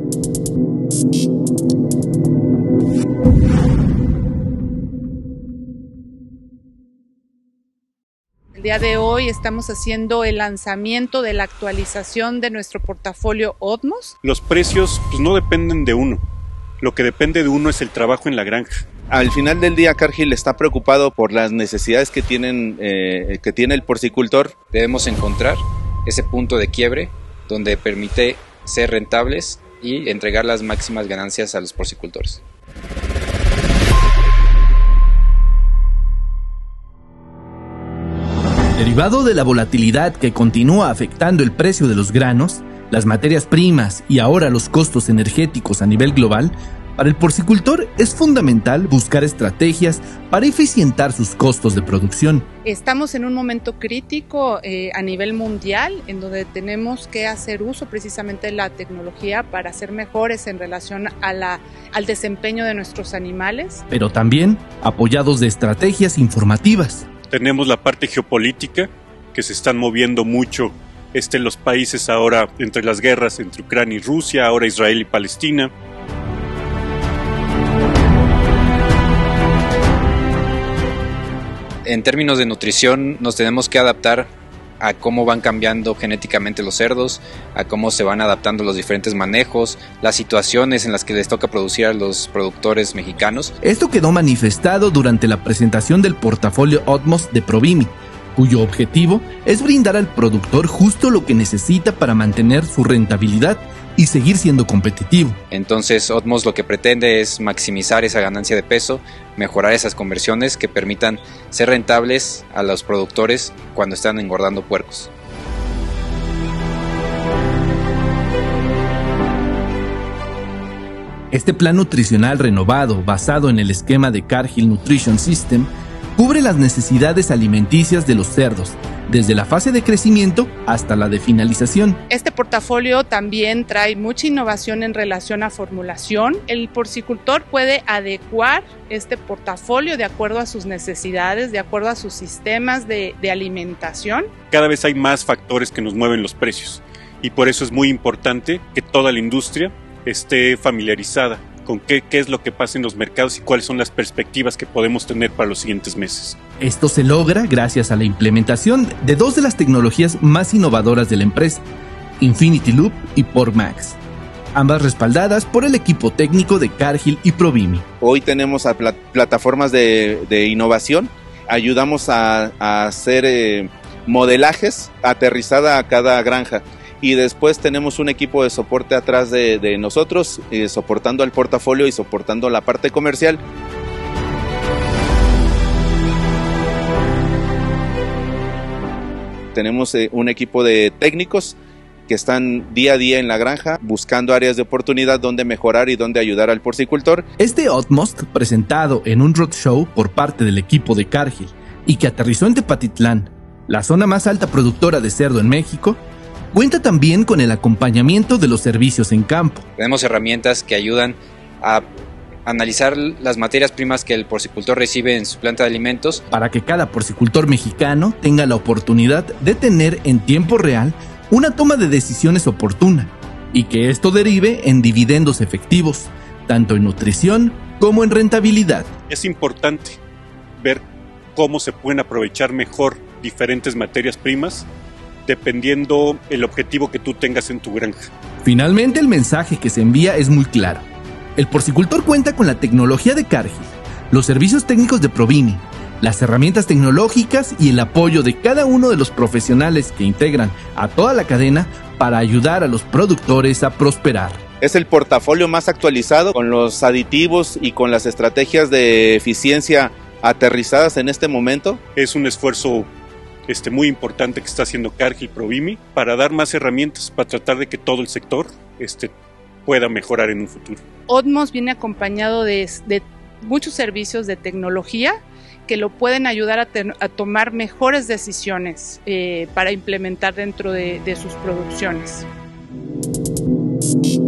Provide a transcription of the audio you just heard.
El día de hoy estamos haciendo el lanzamiento de la actualización de nuestro portafolio Otmos. Los precios no dependen de uno, lo que depende de uno es el trabajo en la granja. Al final del día, Cargill está preocupado por las necesidades que tiene el porcicultor. Debemos encontrar ese punto de quiebre donde permite ser rentables y entregar las máximas ganancias a los porcicultores. Derivado de la volatilidad que continúa afectando el precio de los granos, las materias primas y ahora los costos energéticos a nivel global, para el porcicultor es fundamental buscar estrategias para eficientar sus costos de producción. Estamos en un momento crítico a nivel mundial en donde tenemos que hacer uso precisamente de la tecnología para ser mejores en relación al desempeño de nuestros animales. Pero también apoyados de estrategias informativas. Tenemos la parte geopolítica, que se están moviendo mucho los países ahora entre las guerras entre Ucrania y Rusia, ahora Israel y Palestina. En términos de nutrición nos tenemos que adaptar a cómo van cambiando genéticamente los cerdos, a cómo se van adaptando los diferentes manejos, las situaciones en las que les toca producir a los productores mexicanos. Esto quedó manifestado durante la presentación del portafolio Otmos de Provimi, cuyo objetivo es brindar al productor justo lo que necesita para mantener su rentabilidad y seguir siendo competitivo. Entonces Otmos lo que pretende es maximizar esa ganancia de peso, mejorar esas conversiones que permitan ser rentables a los productores cuando están engordando puercos. Este plan nutricional renovado, basado en el esquema de Cargill Nutrition System, cubre las necesidades alimenticias de los cerdos, desde la fase de crecimiento hasta la de finalización. Este portafolio también trae mucha innovación en relación a formulación. El porcicultor puede adecuar este portafolio de acuerdo a sus necesidades, de acuerdo a sus sistemas de alimentación. Cada vez hay más factores que nos mueven los precios y por eso es muy importante que toda la industria esté familiarizada con qué es lo que pasa en los mercados y cuáles son las perspectivas que podemos tener para los siguientes meses. Esto se logra gracias a la implementación de dos de las tecnologías más innovadoras de la empresa, Infinity Loop y PortMax, ambas respaldadas por el equipo técnico de Cargill y Provimi. Hoy tenemos a plataformas de innovación, ayudamos a hacer modelajes aterrizada a cada granja. Y después tenemos un equipo de soporte atrás de nosotros, soportando el portafolio y soportando la parte comercial. Tenemos un equipo de técnicos que están día a día en la granja buscando áreas de oportunidad donde mejorar y donde ayudar al porcicultor. Este Otmos, presentado en un roadshow por parte del equipo de Cargill y que aterrizó en Tepatitlán, la zona más alta productora de cerdo en México, cuenta también con el acompañamiento de los servicios en campo. Tenemos herramientas que ayudan a analizar las materias primas que el porcicultor recibe en su planta de alimentos para que cada porcicultor mexicano tenga la oportunidad de tener en tiempo real una toma de decisiones oportuna y que esto derive en dividendos efectivos, tanto en nutrición como en rentabilidad. Es importante ver cómo se pueden aprovechar mejor diferentes materias primas dependiendo el objetivo que tú tengas en tu granja. Finalmente, el mensaje que se envía es muy claro. El porcicultor cuenta con la tecnología de Cargill, los servicios técnicos de Provimi, las herramientas tecnológicas y el apoyo de cada uno de los profesionales que integran a toda la cadena para ayudar a los productores a prosperar. Es el portafolio más actualizado con los aditivos y con las estrategias de eficiencia aterrizadas en este momento. Es un esfuerzo muy importante que está haciendo Cargill Provimi para dar más herramientas para tratar de que todo el sector pueda mejorar en un futuro. Otmos viene acompañado de muchos servicios de tecnología que lo pueden ayudar a tomar mejores decisiones para implementar dentro de sus producciones.